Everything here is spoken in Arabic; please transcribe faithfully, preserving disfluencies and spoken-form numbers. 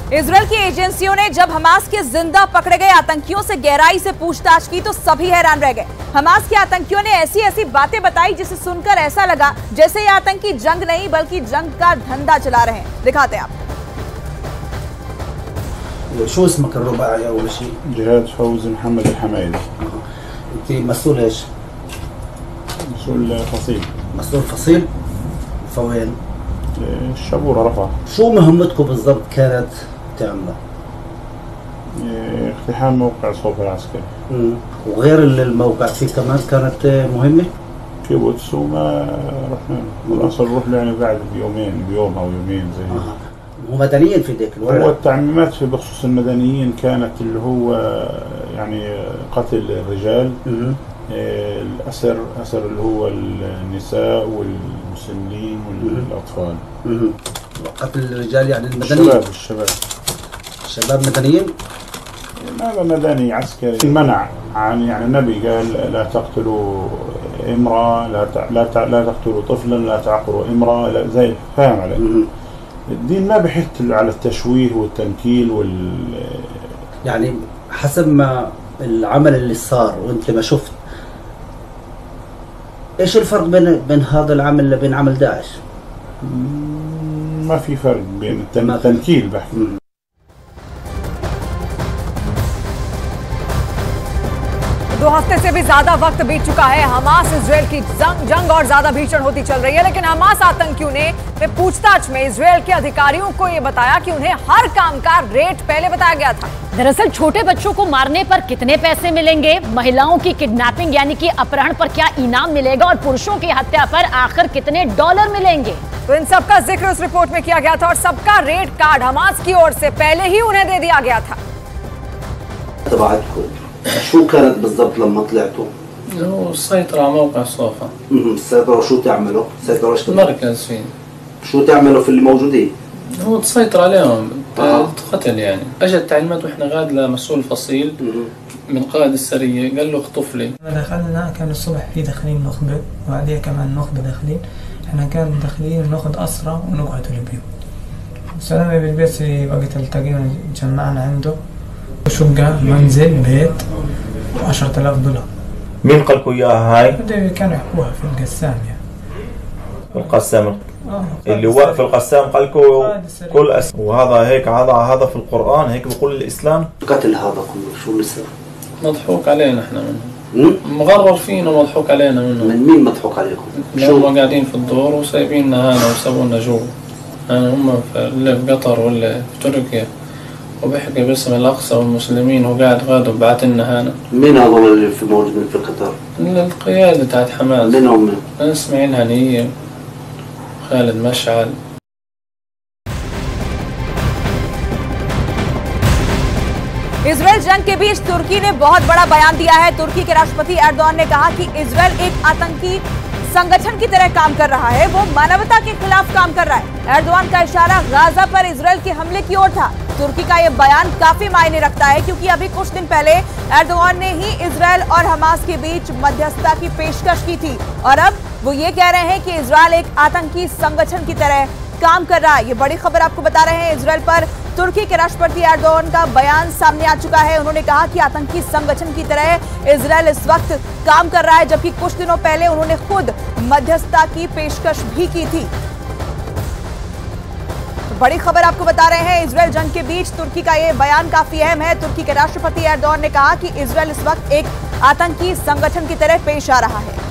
इजरायल की एजेंसियों ने जब हमास के जिंदा पकड़े गए आतंकियों से गहराई से पूछताछ की तो सभी हैरान रह गए। हमास के आतंकियों ने ऐसी ऐसी बातें बताई जिसे सुनकर ऐसा लगा जैसे ये आतंकी जंग नहीं बल्कि जंग का धंधा चला रहे हैं। दिखाते हैं आप। شو اسمك الرباعي أول شيء؟ جهاد فوزي محمد الحمايدي. أنت مسؤول إيش؟ مسؤول فصيل. مسؤول فصيل؟ فوين؟ الشبورة رفح. شو مهمتكم بالضبط كانت تعملها؟ اقتحام موقع صوب العسكري. امم وغير الموقع في كمان كانت مهمة؟ كيبوتس وما رحنا والأصل نروح يعني بعد بيومين بيوم أو يومين زي هيك. آه. ومدنيين في ذيك الوقت؟ هو التعميمات في بخصوص المدنيين كانت اللي هو يعني قتل الرجال. امم الأسر أسر اللي هو النساء والمسنين والأطفال. امم قتل الرجال يعني المدنيين؟ الشباب الشباب الشباب مدنيين؟ هذا مدني عسكري. منع عن يعني النبي قال لا تقتلوا امرأة، لا لا لا تقتلوا طفلا، لا تعقروا امرأة، لا زي فاهم علي؟ امم الدين ما بيحث على التشويه والتنكيل وال يعني حسب ما العمل اللي صار وانت ما شفت، ايش الفرق بين بين هذا العمل وبين عمل داعش؟ ما في فرق بين التنكيل بحكي. दो हफ्ते से भी ज्यादा वक्त बीत चुका है। हमास इजरायल की जंग जंग और ज्यादा भीषण होती चल रही है, लेकिन हमास आतंकियों ने पूछताछ में इजरायल के अधिकारियों को यह बताया कि उन्हें हर काम का रेट पहले बताया गया था। दरअसल छोटे बच्चों को मारने पर कितने पैसे मिलेंगे, महिलाओं की किडनैपिंग यानी कि अपहरण पर क्या इनाम मिलेगा और पुरुषों की हत्या पर आखिर कितने डॉलर मिलेंगे, तो इन सबका जिक्र उस रिपोर्ट में किया गया था और सबका रेट कार्ड हमास की ओर से पहले ही उन्हें दे दिया गया था। شو كانت بالضبط لما طلعتوا؟ هو السيطرة على موقع صوفا. امم السيطرة شو تعملوا؟ السيطرة ايش مركز فيه. شو تعملوا في اللي موجودين؟ هو تسيطر عليهم آه. قتل يعني. اجت تعليمات واحنا غاد لمسؤول فصيل من قائد السرية قال له اخطف لي. لما دخلنا كان الصبح في داخلين نخبة وبعديها كمان نخبة داخلين، احنا كان داخلين ناخذ أسرة ونقعدوا البيوت. سلامة بالبيت في وقت التقينا جمعنا عنده شقة منزل بيت عشرة آلاف دولار. مين قال لكم اياها هاي؟ كانوا يحكوها في القسام يعني. القسام آه اللي واقف القسام قال لكم كل أس... وهذا هيك هذا هذا في القرآن هيك بيقول الإسلام. قتل هذا كله شو اللي صار؟ مضحوك علينا احنا منه. مغرر فينا ومضحوك علينا منه. من مين مضحوك عليكم؟ شو هم قاعدين في الدور وسايبيننا هنا وسابونا جوا. يعني هم في اللي في قطر ولا في تركيا وبيحكي باسم الأقصى والمسلمين وقاعد غادوا بعتنا هنا. مين هذول اللي في موجودين في قطر؟ القيادة تاعت حماس. مين هم؟ اسماعيل هنية، خالد مشعل. इजरायल जंग के बीच तुर्की ने बहुत बड़ा बयान दिया है। तुर्की के राष्ट्रपति एर्दोआन ने कहा कि इजरायल एक आतंकी संगठन की तरह काम कर रहा है, वो मानवता के खिलाफ काम कर रहा है। एर्दोआन का इशारा गाजा पर इजरायल के हमले की ओर था। तुर्की का यह बयान काफी मायने रखता है क्योंकि अभी कुछ दिन पहले एर्दोआन ने ही इजरायल और हमास के बीच मध्यस्थता की पेशकश की थी और अब वो ये कह रहे हैं कि इजरायल एक आतंकी संगठन की तरह काम कर रहा है। ये बड़ी खबर आपको बता रहे हैं। इजरायल पर तुर्की के राष्ट्रपति एर्दोआन का बयान सामने आ चुका है। उन्होंने कहा कि आतंकी संगठन की तरह इजरायल इस वक्त काम कर रहा है, जबकि कुछ दिनों पहले उन्होंने खुद मध्यस्थता की पेशकश भी की थी। तो बड़ी खबर आपको बता रहे हैं। इजरायल जंग के बीच तुर्की का ये बयान काफी अहम है। तुर्की के राष्ट्रपति एर्दोआन ने कहा कि इजरायल इस वक्त एक आतंकी संगठन की तरह पेश आ रहा है।